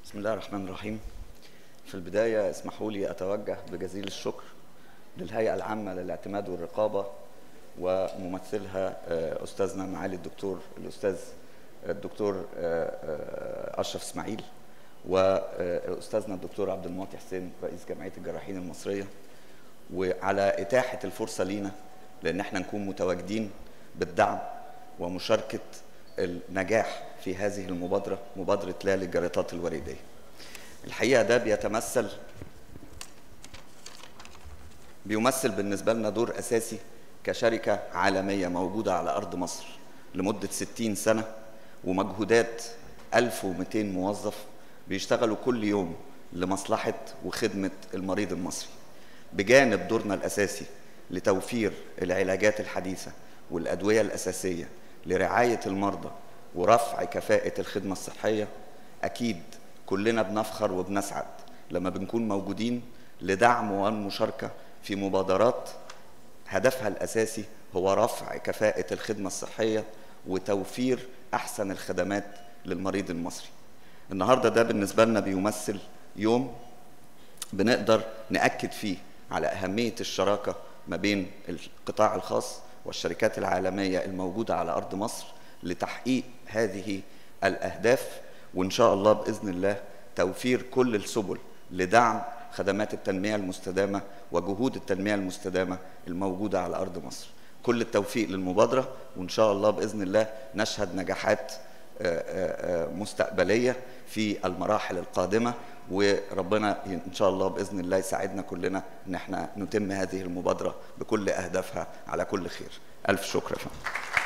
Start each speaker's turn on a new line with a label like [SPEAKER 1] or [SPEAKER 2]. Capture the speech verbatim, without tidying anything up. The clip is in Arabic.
[SPEAKER 1] بسم الله الرحمن الرحيم. في البداية اسمحوا لي أتوجه بجزيل الشكر للهيئة العامة للاعتماد والرقابة وممثلها أستاذنا معالي الدكتور الأستاذ الدكتور أشرف إسماعيل، وأستاذنا الدكتور عبد المعطي حسين رئيس جمعية الجراحين المصرية، وعلى إتاحة الفرصة لينا لأن احنا نكون متواجدين بالدعم ومشاركة النجاح في هذه المبادرة، مبادرة لا للجلطات الوريدية. الحقيقة ده بيتمثل بيمثل بالنسبة لنا دور أساسي كشركة عالمية موجودة على أرض مصر لمدة ستين سنة، ومجهودات ألف ومئتين موظف بيشتغلوا كل يوم لمصلحة وخدمة المريض المصري، بجانب دورنا الأساسي لتوفير العلاجات الحديثة والأدوية الأساسية لرعاية المرضى ورفع كفاءة الخدمة الصحية. أكيد كلنا بنفخر وبنسعد لما بنكون موجودين لدعم والمشاركة في مبادرات هدفها الأساسي هو رفع كفاءة الخدمة الصحية وتوفير أحسن الخدمات للمريض المصري. النهاردة ده بالنسبة لنا بيمثل يوم بنقدر نأكد فيه على أهمية الشراكة ما بين القطاع الخاص والشركات العالمية الموجودة على أرض مصر لتحقيق هذه الأهداف، وإن شاء الله بإذن الله توفير كل السبل لدعم خدمات التنمية المستدامة وجهود التنمية المستدامة الموجودة على أرض مصر. كل التوفيق للمبادرة، وإن شاء الله بإذن الله نشهد نجاحات مستقبلية في المراحل القادمة، وربنا إن شاء الله بإذن الله يساعدنا كلنا إن احنا نتم هذه المبادرة بكل أهدافها على كل خير. ألف شكر.